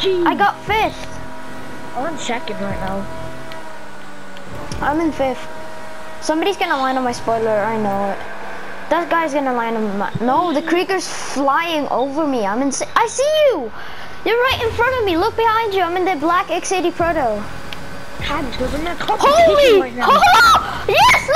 I got 5th. I'm in 2nd right now. I'm in 5th. Somebody's gonna land on my spoiler, I know it. That guy's gonna land on my... No, the Krieger's flying over me. I see you! You're right in front of me. Look behind you. I'm in the black X80 Proto. Because I'm in a Holy! right now. Oh, yes!